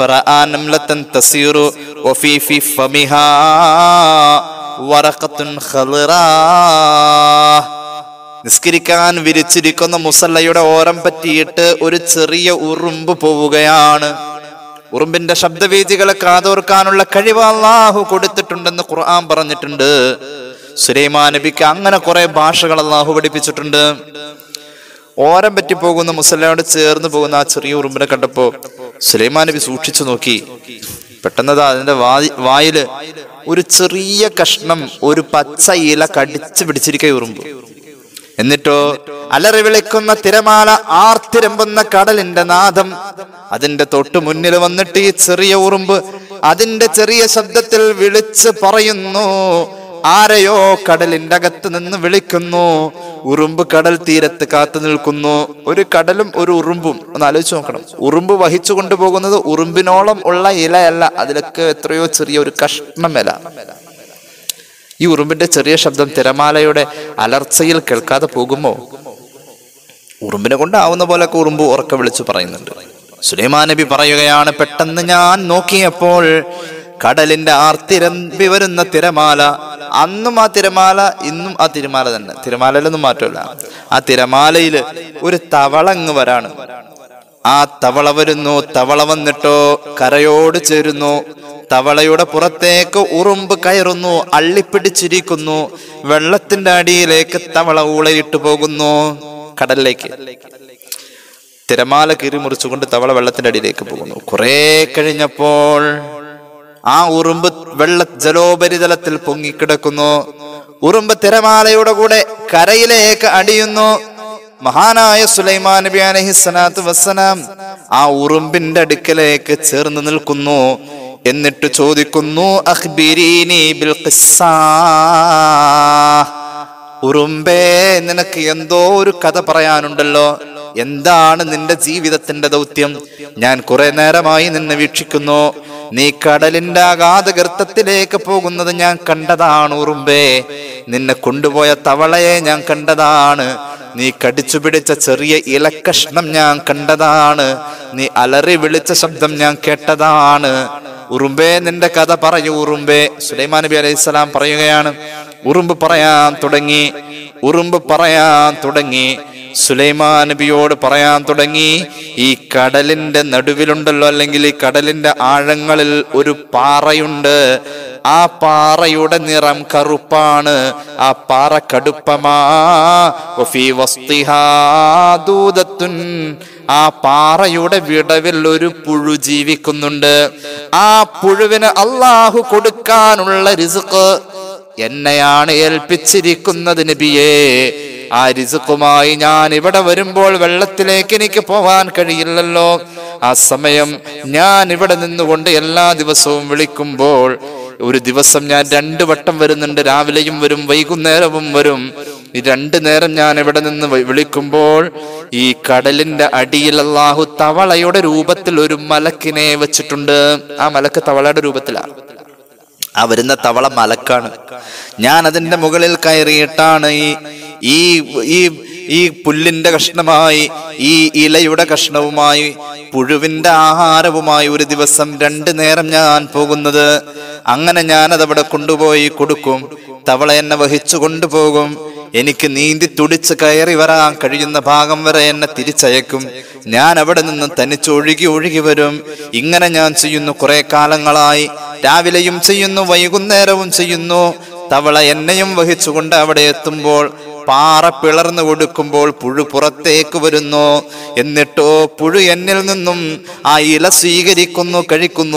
നിസ്കരിക്കാൻ വിരിച്ചിരിക്കുന്ന മുസല്ലയുടെ ഓരം പറ്റിയിട്ട് ഒരു ചെറിയ ഉറുമ്പ് പോവുകയാണ്. ഉറുമ്പിന്റെ ശബ്ദവീചികളെ കാതോർക്കാനുള്ള കഴിവ് അല്ലാഹു കൊടുത്തിട്ടുണ്ടെന്ന് ഖുർആൻ പറഞ്ഞിട്ടുണ്ട്. സുലൈമാൻ നബിക്ക് അങ്ങനെ കുറെ ഭാഷകൾ അല്ലാഹു പഠിപ്പിച്ചിട്ടുണ്ട്. ഓരം പറ്റി പോകുന്ന മുസല്ലയോട് ചേർന്ന് പോകുന്ന ആ ചെറിയ ഉറുമ്പിനെ കണ്ടപ്പോ സുലൈമാൻ നബി സൂക്ഷിച്ചു നോക്കി. പെട്ടെന്നതാ അതിന്റെ വായി വായില് ഒരു ചെറിയ കഷ്ണം, ഒരു പച്ച ഇല കടിച്ചു പിടിച്ചിരിക്കുക ഉറുമ്പ്. എന്നിട്ടോ അലറി വിളിക്കുന്ന തിരമാല, ആർത്തിരമ്പുന്ന കടലിന്റെ നാദം, അതിന്റെ തൊട്ടു മുന്നിൽ വന്നിട്ട് ഈ ചെറിയ ഉറുമ്പ് അതിന്റെ ചെറിയ ശബ്ദത്തിൽ വിളിച്ച് പറയുന്നു. ആരെയോ കടലിന്റെ അകത്ത് നിന്ന് വിളിക്കുന്നു. ഉറുമ്പ് കടൽ തീരത്ത് കാത്തു നിൽക്കുന്നു. ഒരു കടലും ഒരു ഉറുമ്പും ഒന്ന് ആലോചിച്ച് നോക്കണം. ഉറുമ്പ് വഹിച്ചു കൊണ്ടുപോകുന്നത് ഉറുമ്പിനോളം ഉള്ള ഇലയല്ല, അതിലൊക്കെ എത്രയോ ചെറിയ ഒരു കഷ്ണം ഇല. ഈ ഉറുമ്പിന്റെ ചെറിയ ശബ്ദം തിരമാലയുടെ അലർച്ചയിൽ കേൾക്കാതെ പോകുമോ? ഉറുമ്പിനെ കൊണ്ടാവുന്ന പോലെയൊക്കെ ഉറുമ്പ് ഉറക്കെ വിളിച്ചു പറയുന്നുണ്ട്. സുലൈമാൻ നബി പറയുകയാണ്, പെട്ടെന്ന് ഞാൻ നോക്കിയപ്പോൾ കടലിന്റെ ആർത്തിരമ്പി വരുന്ന തിരമാല, അന്നും ആ തിരമാല ഇന്നും ആ തിരമാല തന്നെ, തിരമാലയിലൊന്നും മാറ്റമില്ല. ആ തിരമാലയില് ഒരു തവള അങ്ങ് വരാണ്. ആ തവള വരുന്നു. തവള വന്നിട്ടോ കരയോട് ചേരുന്നു. തവളയുടെ പുറത്തേക്ക് ഉറുമ്പ് കയറുന്നു, അള്ളിപ്പിടിച്ചിരിക്കുന്നു. വെള്ളത്തിന്റെ അടിയിലേക്ക് തവള ഊളയിട്ട് പോകുന്നു, കടലിലേക്ക്. തിരമാല കീറി മുറിച്ചുകൊണ്ട് തവള വെള്ളത്തിന്റെ അടിയിലേക്ക് പോകുന്നു. കുറെ കഴിഞ്ഞപ്പോൾ ആ ഉറുമ്പ് വെള്ള ജലോപരിതലത്തിൽ പൊങ്ങിക്കിടക്കുന്നു. ഉറുമ്പ് തിരമാലയുടെ കൂടെ കരയിലേക്ക് അടിയുന്നു. മഹാനായ സുലൈമാൻ നബി അലൈഹിസ്സലാത്തു വസ്സലാം ആ ഉറുമ്പിന്റെ അടുക്കലേക്ക് ചേർന്ന് നിൽക്കുന്നു. എന്നിട്ട് ചോദിക്കുന്നു, അഖ്ബിരീനി ബിൽ ഖിസ്സാ, ഉറുമ്പേ നിനക്ക് എന്തോ ഒരു കഥ പറയാനുണ്ടല്ലോ, എന്താണ് നിന്റെ ജീവിതത്തിന്റെ ദൗത്യം? ഞാൻ കുറെ നേരമായി നിന്നെ വീക്ഷിക്കുന്നു. നീ കടലിന്റെ അഗാധ ഗർത്തത്തിലേക്ക് പോകുന്നത് ഞാൻ കണ്ടതാണ് ഉറുമ്പേ. നിന്നെ കൊണ്ടുപോയ തവളയെ ഞാൻ കണ്ടതാണ്. നീ കടിച്ചു പിടിച്ച ചെറിയ ഇലക്കഷ്ണം ഞാൻ കണ്ടതാണ്. നീ അലറി വിളിച്ച ശബ്ദം ഞാൻ കേട്ടതാണ്. ഉറുമ്പേ നിന്റെ കഥ പറയൂ ഉറുമ്പേ. സുലൈമാൻ നബി അലൈഹിസ്സലാം പറയുകയാണ്. ഉറുമ്പ് പറയാൻ തുടങ്ങി. ഉറുമ്പ് പറയാൻ തുടങ്ങി സുലൈമാൻ നബിയോട് പറയാൻ തുടങ്ങി, ഈ കടലിന്റെ നടുവിലുണ്ടല്ലോ, അല്ലെങ്കിൽ ഈ കടലിന്റെ ആഴങ്ങളിൽ ഒരു പാറയുണ്ട്. ആ പാറയുടെ നിറം കറുപ്പാണ്. ആ പാറ കടുപ്പമാ. വഫീ വസ്തിഹാ ദൂദത്തുൻ, ആ പാറയുടെ വിടവിൽ ഒരു പുഴു ജീവിക്കുന്നുണ്ട്. ആ പുഴുവിന് അല്ലാഹു കൊടുക്കാനുള്ള റിസ്ക് എന്നെയാണ് ഏൽപ്പിച്ചിരിക്കുന്നത് നബിയേ. ആ റിസ്കുമായി ഞാൻ ഇവിടെ വരുമ്പോൾ വെള്ളത്തിലേക്ക് എനിക്ക് പോവാൻ കഴിയില്ലല്ലോ. ആ സമയം ഞാൻ ഇവിടെ നിന്നുകൊണ്ട് എല്ലാ ദിവസവും വിളിക്കുമ്പോൾ, ഒരു ദിവസം ഞാൻ രണ്ടു വട്ടം വരുന്നുണ്ട്, രാവിലെയും വരും വൈകുന്നേരവും വരും. ഈ രണ്ടു നേരം ഞാൻ ഇവിടെ നിന്ന് വിളിക്കുമ്പോൾ ഈ കടലിന്റെ അടിയിൽ അല്ലാഹു തവളയുടെ രൂപത്തിൽ ഒരു മലക്കിനെ വെച്ചിട്ടുണ്ട്. ആ മലക്ക് തവളയുടെ രൂപത്തിലാണ്. ആ വരുന്ന തവള മലക്കാണ്. ഞാൻ അതിന്റെ മുകളിൽ കയറിയിട്ടാണ് ഈ ഈ ഈ പുല്ലിന്റെ കഷ്ണമായി, ഈ ഇലയുടെ കഷ്ണവുമായി, പുഴുവിന്റെ ആഹാരവുമായി ഒരു ദിവസം രണ്ടു നേരം ഞാൻ പോകുന്നത്. അങ്ങനെ ഞാൻ അതവിടെ കൊണ്ടുപോയി കൊടുക്കും. തവള എന്നെ വഹിച്ചു കൊണ്ടുപോകും. എനിക്ക് നീന്തി തുടിച്ച് കയറി വരാൻ കഴിയുന്ന ഭാഗം വരെ എന്നെ തിരിച്ചയക്കും. ഞാൻ അവിടെ നിന്ന് തനിച്ച് ഒഴുകി ഒഴുകി വരും. ഇങ്ങനെ ഞാൻ ചെയ്യുന്നു കുറെ കാലങ്ങളായി. രാവിലെയും ചെയ്യുന്നു, വൈകുന്നേരവും ചെയ്യുന്നു. തവള എന്നെയും വഹിച്ചുകൊണ്ട് അവിടെ എത്തുമ്പോൾ പാറ പിളർന്നു കൊടുക്കുമ്പോൾ പുഴു പുറത്തേക്ക് വരുന്നു. എന്നിട്ടോ പുഴു എന്നിൽ നിന്നും ആ ഇല സ്വീകരിക്കുന്നു, കഴിക്കുന്നു.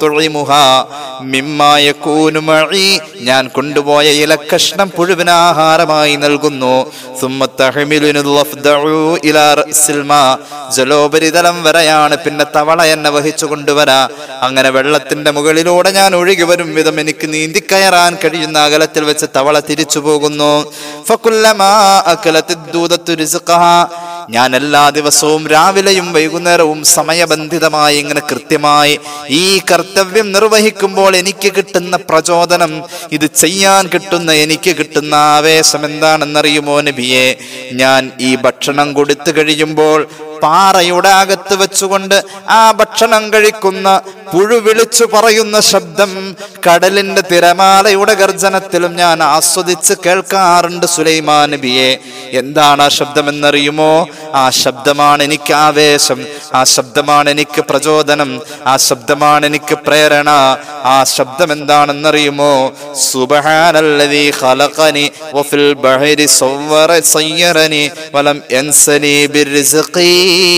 ഞാൻ കൊണ്ടുപോയ ഇല കഷ്ണം പുഴുവിന് ആഹാരമായി നൽകുന്നു. ജലോപരിതലം വരെയാണ് പിന്നെ തവള എന്നെ വഹിച്ചു കൊണ്ടുവരാ. അങ്ങനെ വെള്ളത്തിന്റെ മുകളിലൂടെ ഞാൻ ഒഴുകി വരും വിധം എനിക്ക് നീന്തിക്കയറാൻ കഴിയുന്ന അകലത്തിൽ വെച്ച് തവള തിരിച്ചു പോകുന്നു. ഞാൻ എല്ലാ ദിവസവും രാവിലെയും വൈകുന്നേരവും സമയബന്ധിതമായി ഇങ്ങനെ കൃത്യമായി ഈ കർത്തവ്യം നിർവഹിക്കുമ്പോൾ എനിക്ക് കിട്ടുന്ന പ്രചോദനം, ഇത് ചെയ്യാൻ കിട്ടുന്ന എനിക്ക് കിട്ടുന്ന ആവേശം എന്താണെന്നറിയുമോ നബിയെ? ഞാൻ ഈ ഭക്ഷണം കൊടുത്തു കഴിയുമ്പോൾ പാറയുടെ അകത്ത് വെച്ചുകൊണ്ട് ആ ഭക്ഷണം കഴിക്കുന്ന പുഴു വിളിച്ചു പറയുന്ന ശബ്ദം കടലിന്റെ തിരമാലയുടെ ഗർജനത്തിലും ഞാൻ ആസ്വദിച്ച് കേൾക്കാറുണ്ട് സുലൈമാൻ നബിയെ. എന്താണ് ആ ശബ്ദമെന്നറിയുമോ? ആ ശബ്ദമാണ് എനിക്ക് ആവേശം, ആ ശബ്ദമാണ് എനിക്ക് പ്രചോദനം, ആ ശബ്ദമാണ് എനിക്ക് പ്രേരണ. ആ ശബ്ദം എന്താണെന്നറിയുമോ? സുബ്ഹാനല്ലദീ ഖലഖനി വഫിൽ ബഹരി സവ്വറ സയ്യറനി വലം യൻസനി ബിർരിസ്ഖി.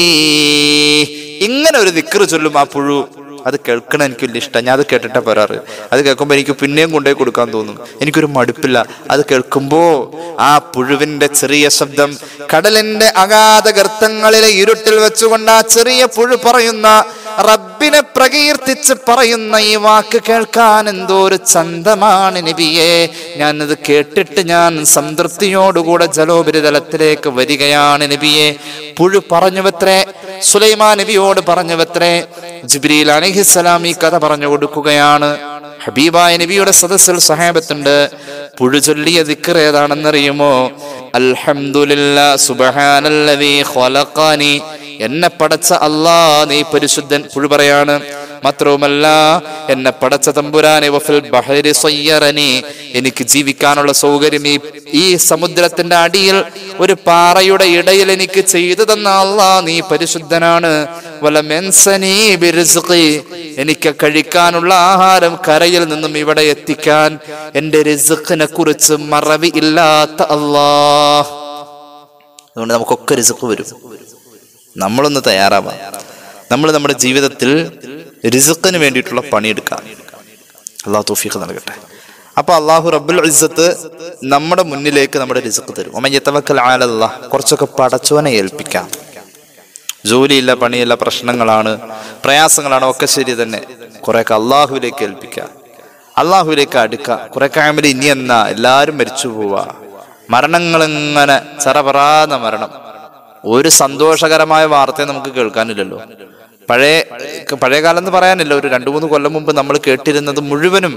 ഇങ്ങനെ ഒരു ദിക്ർ ചൊല്ലും ആ പുഴു. അത് കേൾക്കണം എനിക്ക് വലിയ ഇഷ്ടം. ഞാൻ അത് കേട്ടിട്ടാ പറയാറ്. അത് കേൾക്കുമ്പോൾ എനിക്ക് പിന്നെയും കൊണ്ടുപോയി കൊടുക്കാൻ തോന്നും. എനിക്കൊരു മടുപ്പില്ല. അത് കേൾക്കുമ്പോ ആ പുഴുവിന്റെ ചെറിയ ശബ്ദം, കടലിന്റെ അഗാധ ഗർത്തങ്ങളിലെ ഇരുട്ടിൽ വെച്ചുകൊണ്ട് ആ ചെറിയ പുഴു പറയുന്ന, റബ്ബിനെ പ്രകീർത്തിച്ച് പറയുന്ന ഈ വാക്ക് കേൾക്കാൻ എന്തോ ഒരു ചന്തമാണ് നബിയെ. ഞാനത് കേട്ടിട്ട് ഞാൻ സംതൃപ്തിയോടുകൂടെ ജലോപരിതലത്തിലേക്ക് വരികയാണ് നബിയെ. പുഴു പറഞ്ഞുവത്രേ, സുലൈമാൻ നബിയോട് പറഞ്ഞുവത്രേ. ജിബ്രീൽ അലൈഹിസ്സലാം ഈ കഥ പറഞ്ഞു കൊടുക്കുകയാണ്. ഹബീബായ നബിയുടെ സദസ്സിൽ സഹാബത്തുണ്ട്. പുഴു ചൊല്ലിയ ദിക്ർ ഏതാണെന്നറിയുമോ? അൽഹംദുലില്ലാ സുബ്ഹാനല്ലദീ ഖലഖനി. എന്നെ പടച്ച അല്ലാ നീ പരിശുദ്ധൻ. പുഴു പറയാണ്. മാത്രവുമല്ല, എന്നെ പടച്ച തമ്പുരാനെ വഫിൽ ബഹരി സയ്യറനി, എനിക്ക് ജീവിക്കാനുള്ള സൗകര്യം ഈ ഈ സമുദ്രത്തിന്റെ അടിയിൽ ഒരു പാറയുടെ ഇടയിൽ എനിക്ക് ചെയ്തു തന്ന അല്ലാ നീ പരിശുദ്ധനാണ്. വലമെൻസനി ബിർസിഖി, എനിക്ക് കഴിക്കാനുള്ള ആഹാരം കരയിൽ നിന്നും ഇവിടെ എത്തിക്കാൻ എന്റെ റിസ്ഖിനെ കുറിച്ച് മറവി ഇല്ലാത്ത അല്ലാഹ്. അതുകൊണ്ട് നമുക്കൊക്കെ റിസ്ഖ് വരും. നമ്മളൊന്ന് തയ്യാറാവാം. നമ്മൾ നമ്മുടെ ജീവിതത്തിൽ റിസ്ഖിന് വേണ്ടിയിട്ടുള്ള പണിയെടുക്കാം. അല്ലാഹു തൗഫീഖ് നൽകട്ടെ. അപ്പൊ അല്ലാഹു റബ്ബുൽ ഇസ്സത്ത് നമ്മുടെ മുന്നിലേക്ക് നമ്മുടെ റിസ്ഖ് തരും. വമൻ യതവക്കൽ അലല്ലാഹ്, കുറച്ചൊക്കെ പടച്ചവനെ ഏൽപ്പിക്കാം. ജോലിയില്ല, പണിയില്ല, പ്രശ്നങ്ങളാണ്, പ്രയാസങ്ങളാണ്, ഒക്കെ ശരി തന്നെ. കുറെയൊക്കെ അള്ളാഹുവിലേക്ക് ഏൽപ്പിക്കുക, അള്ളാഹുവിലേക്ക് അടുക്കുക. കുറെ കഴിയുമ്പോൾ ഇനി എന്നാ എല്ലാവരും മരിച്ചു പോവാ, മരണങ്ങൾ ഇങ്ങനെ ചറപറാന്ന മരണം. ഒരു സന്തോഷകരമായ വാർത്തയെ നമുക്ക് കേൾക്കാനില്ലല്ലോ. പഴയ പഴയ കാലം എന്ന് പറയാനില്ല, ഒരു രണ്ടു മൂന്ന് കൊല്ലം മുമ്പ് നമ്മൾ കേട്ടിരുന്നത് മുഴുവനും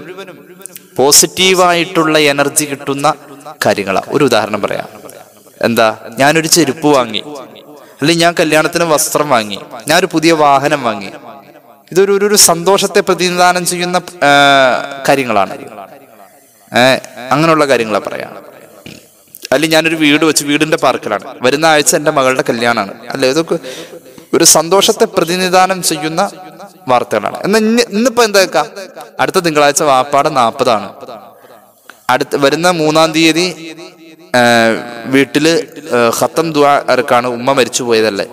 പോസിറ്റീവായിട്ടുള്ള എനർജി കിട്ടുന്ന കാര്യങ്ങളാണ്. ഒരു ഉദാഹരണം പറയാം. എന്താ, ഞാനൊരു ചെരുപ്പ് വാങ്ങി, അല്ലെങ്കിൽ ഞാൻ കല്യാണത്തിന് വസ്ത്രം വാങ്ങി, ഞാനൊരു പുതിയ വാഹനം വാങ്ങി. ഇതൊരു ഒരു സന്തോഷത്തെ പ്രതിനിധാനം ചെയ്യുന്ന കാര്യങ്ങളാണ്. ഏഹ് അങ്ങനെയുള്ള കാര്യങ്ങളാണ് പറയാം. അല്ലെങ്കിൽ ഞാനൊരു വീട് വെച്ച്, വീടിന്റെ പാർക്കിലാണ്, വരുന്ന ആഴ്ച എൻ്റെ മകളുടെ കല്യാണമാണ്, അല്ലെ, ഇതൊക്കെ ഒരു സന്തോഷത്തെ പ്രതിനിധാനം ചെയ്യുന്ന വാർത്തകളാണ്. എന്നാ ഇന്നിപ്പോ എന്താ വെക്കാം, അടുത്ത തിങ്കളാഴ്ച വാപ്പാടെ നാൽപ്പതാണ്, അടുത്ത വരുന്ന മൂന്നാം തീയതി വീട്ടില് ഖത്തം ദുആ ഇറക്കാണ്, ഉമ്മ മരിച്ചു പോയതല്ലേ,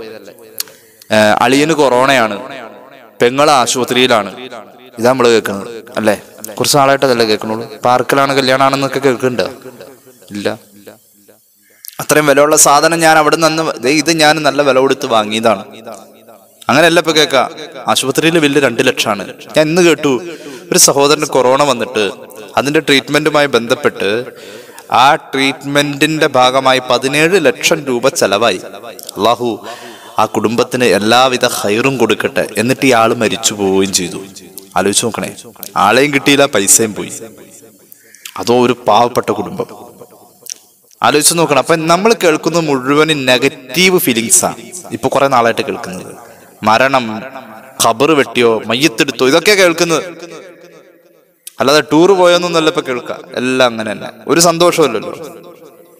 അളിയന് കൊറോണയാണ്, പെങ്ങള് ആശുപത്രിയിലാണ്. ഇതാ നമ്മള് കേൾക്കുന്നത് അല്ലേ? കുറച്ച് നാളായിട്ടതല്ലേ കേൾക്കണുള്ളൂ. പാർക്കിലാണ് കല്യാണാണെന്നൊക്കെ കേൾക്കുന്നുണ്ടോ? ഇല്ല. അത്രയും വിലയുള്ള സാധനം ഞാൻ അവിടെ നിന്ന്, ഇത് ഞാൻ നല്ല വില കൊടുത്ത് വാങ്ങിയതാണ്, അങ്ങനെയല്ല ഇപ്പൊ കേൾക്കാം. ആശുപത്രിയിൽ ബില്ല് രണ്ട് ലക്ഷമാണ്. ഞാൻ ഇന്ന് കേട്ടു ഒരു സഹോദരന് കൊറോണ വന്നിട്ട് അതിന്റെ ട്രീറ്റ്മെന്റുമായി ബന്ധപ്പെട്ട് ആ ട്രീറ്റ്മെന്റിന്റെ ഭാഗമായി പതിനേഴ് ലക്ഷം രൂപ ചെലവായി. അള്ളാഹു ആ കുടുംബത്തിന് എല്ലാവിധ ഹൈറും കൊടുക്കട്ടെ. എന്നിട്ട് ഈ ആള് മരിച്ചു പോവുകയും ചെയ്തു. ആലോചിച്ച് നോക്കണേ, ആളെയും കിട്ടിയില്ല, പൈസയും പോയി. അതോ ഒരു പാവപ്പെട്ട കുടുംബം. ആലോചിച്ച് നോക്കണം. അപ്പൊ നമ്മൾ കേൾക്കുന്നത് മുഴുവൻ നെഗറ്റീവ് ഫീലിങ്സാണ് ഇപ്പൊ കുറെ നാളായിട്ട് കേൾക്കുന്നത്. മരണം, ഖബർ വെട്ടിയോ, മയ്യത്തെടുത്തോ, ഇതൊക്കെ കേൾക്കുന്നത്. അല്ലാതെ ടൂർ പോയോന്നൊന്നല്ല ഇപ്പൊ കേൾക്കുക. എല്ലാം അങ്ങനെ തന്നെ. ഒരു സന്തോഷമല്ലല്ലോ.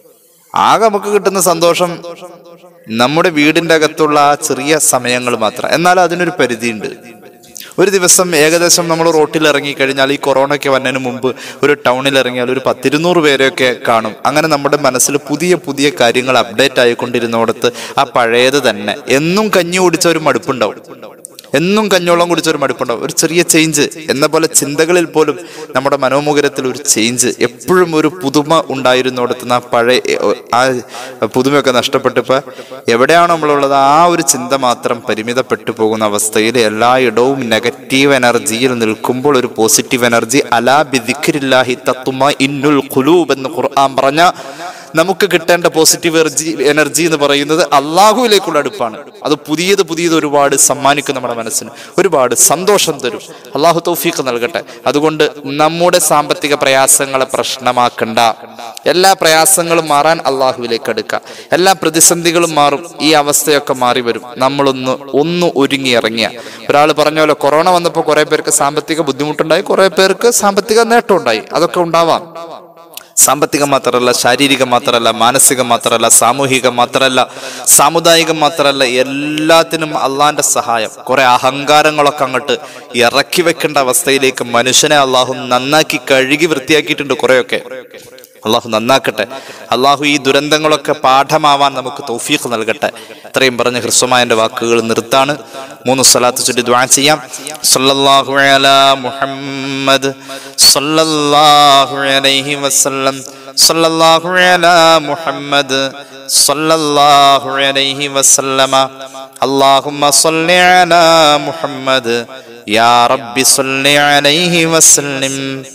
ആകെ നമുക്ക് കിട്ടുന്ന സന്തോഷം നമ്മുടെ വീടിന്റെ അകത്തുള്ള ആ ചെറിയ സമയങ്ങൾ മാത്രം. എന്നാൽ അതിനൊരു പരിധിയുണ്ട്. ഒരു ദിവസം ഏകദേശം നമ്മൾ റോട്ടിൽ ഇറങ്ങിക്കഴിഞ്ഞാൽ, ഈ കൊറോണയ്ക്ക് വന്നതിന് മുമ്പ് ഒരു ടൗണിൽ ഇറങ്ങിയാൽ ഒരു പത്തിരുന്നൂറ് പേരെയൊക്കെ കാണും. അങ്ങനെ നമ്മുടെ മനസ്സിൽ പുതിയ പുതിയ കാര്യങ്ങൾ അപ്ഡേറ്റ് ആയിക്കൊണ്ടിരുന്നിടത്ത് ആ പഴയത് തന്നെ എന്നും കഞ്ഞി കുടിച്ച ഒരു മടുപ്പുണ്ടാവും, എന്നും കഞ്ഞോളം കുടിച്ച ഒരു മടുപ്പുണ്ടാവും. ഒരു ചെറിയ ചേഞ്ച് എന്ന പോലെ ചിന്തകളിൽ പോലും നമ്മുടെ മനോമുഖരത്തിൽ ഒരു ചേഞ്ച്, എപ്പോഴും ഒരു പുതുമ ഉണ്ടായിരുന്നിടത്തുനിന്ന് ആ പഴയ ആ പുതുമയൊക്കെ നഷ്ടപ്പെട്ടിപ്പോൾ എവിടെയാണോ നമ്മളുള്ളത് ആ ഒരു ചിന്ത മാത്രം പരിമിതപ്പെട്ടു പോകുന്ന അവസ്ഥയിൽ എല്ലായിടവും നെഗറ്റീവ് എനർജിയിൽ നിൽക്കുമ്പോൾ ഒരു പോസിറ്റീവ് എനർജി, അലാ ബിദിക്രില്ലാഹി തത്മഇന്നുൽ ഖുലൂബ് എന്ന് ഖുർആൻ പറഞ്ഞ നമുക്ക് കിട്ടേണ്ട പോസിറ്റീവ് എനർജി എനർജി എന്ന് പറയുന്നത് അള്ളാഹുവിലേക്കുള്ള അടുപ്പാണ്. അത് പുതിയത് പുതിയത് ഒരുപാട് സമ്മാനിക്കും, നമ്മുടെ മനസ്സിന് ഒരുപാട് സന്തോഷം തരും. അള്ളാഹു തൗഫീഖ് നൽകട്ടെ. അതുകൊണ്ട് നമ്മുടെ സാമ്പത്തിക പ്രയാസങ്ങളെ പ്രശ്നമാക്കണ്ട. എല്ലാ പ്രയാസങ്ങളും മാറാൻ അള്ളാഹുവിലേക്ക് അടുക്കുക. എല്ലാ പ്രതിസന്ധികളും മാറും. ഈ അവസ്ഥയൊക്കെ മാറി വരും. നമ്മളൊന്ന് ഒന്ന് ഒരുങ്ങി ഇറങ്ങിയ. ഒരാൾ പറഞ്ഞ പോലെ കൊറോണ വന്നപ്പോൾ കുറെ പേർക്ക് സാമ്പത്തിക ബുദ്ധിമുട്ടുണ്ടായി, കുറെ പേർക്ക് സാമ്പത്തിക നേട്ടം ഉണ്ടായി. അതൊക്കെ ഉണ്ടാവാം. സാമ്പത്തികം മാത്രമല്ല, ശാരീരികം മാത്രമല്ല, മാനസികം മാത്രമല്ല, സാമൂഹികം മാത്രമല്ല, സാമുദായികം മാത്രമല്ല, എല്ലാത്തിനും അള്ളാന്റെ സഹായം. കുറെ അഹങ്കാരങ്ങളൊക്കെ അങ്ങോട്ട് ഇറക്കി വെക്കേണ്ട അവസ്ഥയിലേക്ക് മനുഷ്യനെ അള്ളാഹു നന്നാക്കി കഴുകി വൃത്തിയാക്കിയിട്ടുണ്ട്. കുറെയൊക്കെ അള്ളാഹു നന്നാക്കട്ടെ. അള്ളാഹു ഈ ദുരന്തങ്ങളൊക്കെ പാഠമാവാൻ നമുക്ക് തൗഫീഖ് നൽകട്ടെ. ഇത്രയും പറഞ്ഞ് ഹ്രസ്വമായ എൻ്റെ വാക്കുകൾ നിർത്താണ്. മൂന്ന് സ്വലാത്ത് ചൊല്ലി ദുആ ചെയ്യാം. സല്ലല്ലാഹു അലാ മുഹമ്മദ് സല്ലല്ലാഹു അലൈഹി വസല്ലം സല്ലല്ലാഹു അലാ മുഹമ്മദ് സല്ലല്ലാഹു അലൈഹി വസല്ലമ അല്ലാഹുമ്മ സ്വല്ലി അലാ മുഹമ്മദ് യാ റബ്ബി സ്വല്ലി അലൈഹി വസല്ലം.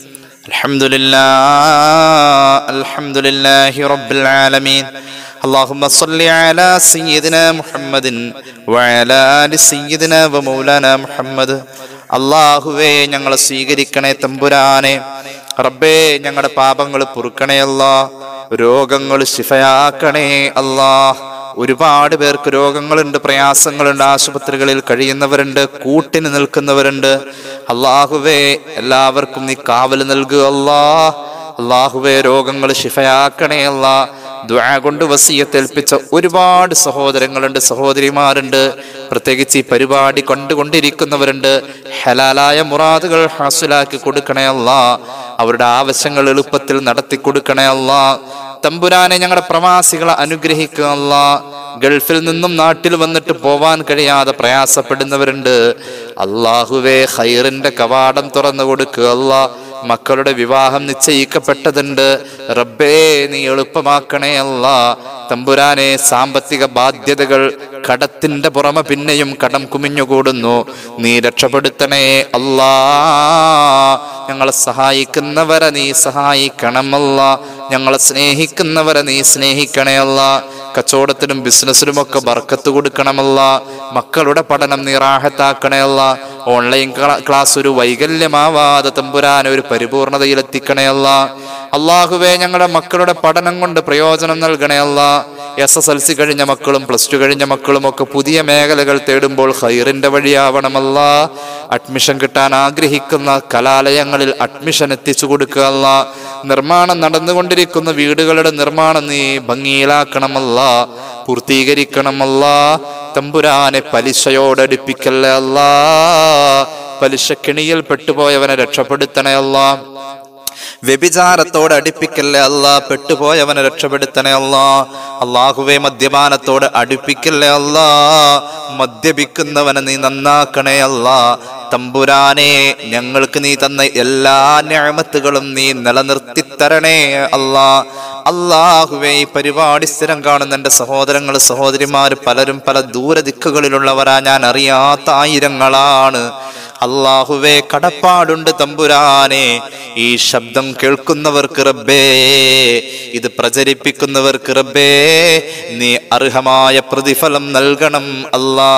അൽഹംദുലില്ലാഹ് അൽഹംദുലില്ലാഹി റബ്ബിൽ ആലമീൻ. اللهم صل على سيدنا محمد وعلى آل سيدنا ومولانا محمد. അല്ലാഹുവേ, ഞങ്ങളെ സ്വീകരിക്കണേ തമ്പുരാനെ. റബ്ബേ, ഞങ്ങളുടെ പാപങ്ങൾ പൊറുക്കണേ അല്ലാ. രോഗങ്ങൾ ശിഫയാക്കണേ അല്ലാ. ഒരുപാട് പേർക്ക് രോഗങ്ങളുണ്ട്, പ്രയാസങ്ങളുണ്ട്, ആശുപത്രികളിൽ കഴിയുന്നവരുണ്ട്, കൂട്ടിന് നിൽക്കുന്നവരുണ്ട്. അല്ലാഹുവേ, എല്ലാവർക്കും നീ കാവൽ നൽകുക അല്ലാ. അല്ലാഹുവേ, രോഗങ്ങൾ ശിഫയാക്കണേ അല്ലാ. ദുആ കൊണ്ട് വസിയത്ത് ഏൽപ്പിച്ച ഒരുപാട് സഹോദരങ്ങളുണ്ട്, സഹോദരിമാരുണ്ട്. പ്രത്യേകിച്ച് ഈ പരിപാടി കണ്ടുകൊണ്ടിരിക്കുന്നവരുണ്ട്. ഹലാലായ മുറാദുകൾ ഹാസിലാക്കി കൊടുക്കണേ അല്ലാ. അവരുടെ ആവശ്യങ്ങൾ എളുപ്പത്തിൽ നടത്തി കൊടുക്കണേ അല്ലാ. തമ്പുരാനെ, ഞങ്ങളുടെ പ്രവാസികളെ അനുഗ്രഹിക്കുക അല്ലാ. ഗൾഫിൽ നിന്നും നാട്ടിൽ വന്നിട്ട് പോവാൻ കഴിയാതെ പ്രയാസപ്പെടുന്നവരുണ്ട്. അല്ലാഹുവേ, ഖൈറിന്റെ കവാടം തുറന്നു കൊടുക്കുക അല്ലാ. മക്കളുടെ വിവാഹം നിശ്ചയിക്കപ്പെട്ടതുണ്ട്. റബ്ബേ, നീ എളുപ്പമാക്കണേ അല്ലാ. തമ്പുരാനെ, സാമ്പത്തിക ബാധ്യതകൾ, കടത്തിന്റെ പുറമെ പിന്നെയും കടം കുമിഞ്ഞുകൂടുന്നു. നീ രക്ഷപ്പെടുത്തണേ അല്ലാ. ഞങ്ങളെ സഹായിക്കുന്നവരെ നീ സഹായിക്കണമല്ല. ഞങ്ങളെ സ്നേഹിക്കുന്നവരെ നീ സ്നേഹിക്കണേ അല്ല. കച്ചവടത്തിനും ബിസിനസ്സിലുമൊക്കെ ബർക്കത്ത് കൊടുക്കണമല്ല. മക്കളുടെ പഠനം നീ റാഹത്താക്കണേ അല്ല. ഓൺലൈൻ ക്ലാസ് ഒരു വൈകല്യമാവാതെ തമ്പുരാനെ ഒരു പരിപൂർണതയിലെത്തിക്കണേ അല്ല. അള്ളാഹുവേ, ഞങ്ങളുടെ മക്കളുടെ പഠനം കൊണ്ട് പ്രയോജനം നൽകണേ അല്ല. എസ് എസ് എൽ സി കഴിഞ്ഞ മക്കളും പ്ലസ് ടു കഴിഞ്ഞ മക്കളും ഒക്കെ പുതിയ മേഖലകൾ തേടുമ്പോൾ ഖൈറിന്റെ വഴിയാവണമല്ല. അഡ്മിഷൻ കിട്ടാൻ ആഗ്രഹിക്കുന്ന കലാലയങ്ങളിൽ അഡ്മിഷൻ എത്തിച്ചു കൊടുക്കുക അല്ല. നിർമ്മാണം നടന്നുകൊണ്ടിരിക്കുന്ന വീടുകളുടെ നിർമ്മാണം നീ ഭംഗിയിലാക്കണമല്ല, പൂർത്തീകരിക്കണമല്ല. തമ്പുരാനെ, പലിശയോടടുപ്പിക്കല്ലേ അല്ല. പലിശ കെണിയിൽ പെട്ടുപോയവനെ രക്ഷപ്പെടുത്തണേ അല്ല. വ്യഭിചാരത്തോട് അടുപ്പിക്കല്ലേ അല്ല. പെട്ടുപോയവനെ രക്ഷപ്പെടുത്തണേ അല്ല. അള്ളാഹുവേ, മദ്യപാനത്തോട് അടുപ്പിക്കല്ലേ അല്ല. മദ്യപിക്കുന്നവനെ നീ നന്നാക്കണേ അല്ല. തമ്പുരാനെ, ഞങ്ങൾക്ക് നീ തന്ന എല്ലാ നിഅമത്തുകളും നീ നിലനിർത്തി തരണേ അല്ലാ. അല്ലാഹുവേ, ഈ പരിപാടി സ്ഥിരം കാണുന്ന എൻ്റെ സഹോദരങ്ങൾ സഹോദരിമാർ പലരും പല ദൂരദിക്കുകളിലുള്ളവരാ. ഞാൻ അറിയാത്ത ആയിരങ്ങളാണ്. അല്ലാഹുവേ, കടപ്പാടുണ്ട് തമ്പുരാനെ. ഈ ശബ്ദം കേൾക്കുന്നവർക്ക് റബ്ബേ, ഇത് പ്രചരിപ്പിക്കുന്നവർക്ക് റബ്ബേ, നീ അർഹമായ പ്രതിഫലം നൽകണം അല്ലാ.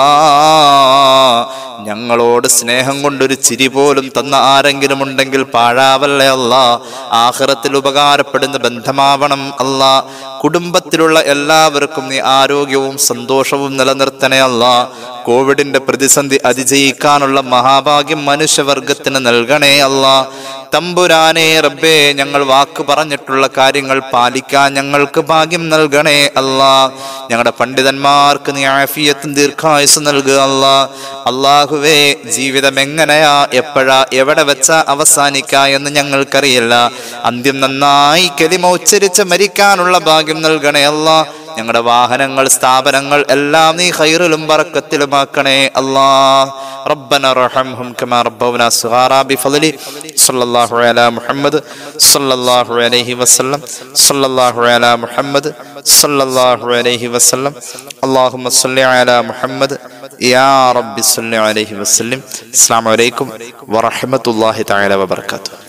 ഞങ്ങളോട് സ്നേഹം കൊണ്ടൊരു ചിരി പോലും തന്ന ആരെങ്കിലും ഉണ്ടെങ്കിൽ പാഴാവല്ലേ അല്ലാ. ആഖിറത്തിൽ ഉപകാരപ്പെടുന്ന ബന്ധമാവണം അല്ലാ. കുടുംബത്തിലുള്ള എല്ലാവർക്കും നീ ആരോഗ്യവും സന്തോഷവും നിലനിർത്തണേ അല്ലാ. കോവിഡിന്റെ പ്രതിസന്ധി അതിജയിക്കാനുള്ള മഹാഭാഗ്യം മനുഷ്യവർഗത്തിന് നൽകണേ അല്ലാ. തമ്പുരാനെ റബ്ബേ, ഞങ്ങൾ വാക്ക് പറഞ്ഞിട്ടുള്ള കാര്യങ്ങൾ പാലിക്കാൻ ഞങ്ങൾക്ക് ഭാഗ്യം നൽകണേ അല്ലാ. ഞങ്ങളുടെ പണ്ഡിതന്മാർക്ക് നീ ആഫിയത്തും ദീർഘായുസ് നൽകുക അല്ലാ. അള്ളാഹുവേ, ജീവിതം എങ്ങനെയാ, എപ്പോഴാ, എവിടെ വെച്ചാ അവസാനിക്കാ എന്ന് ഞങ്ങൾക്കറിയില്ല. അന്ത്യം നന്നായി കലിമ ഉച്ചരിച്ച് മരിക്കാനുള്ള ഭാഗ്യം നൽകണേ അല്ലാ. ഞങ്ങളുടെ വാഹനങ്ങൾ, സ്ഥാപനങ്ങൾ എല്ലാം നീ ഖൈറിലും ബറക്കത്തിലുമാക്കണേ അല്ലാ. ربنا ارحمهم كما ربونا صغارا بفضله صلى الله على محمد صلى الله عليه وسلم صلى الله على محمد صلى الله عليه وسلم اللهم صل على محمد يا رب صل عليه وسلم. السلام عليكم ورحمة الله تعالى وبركاته.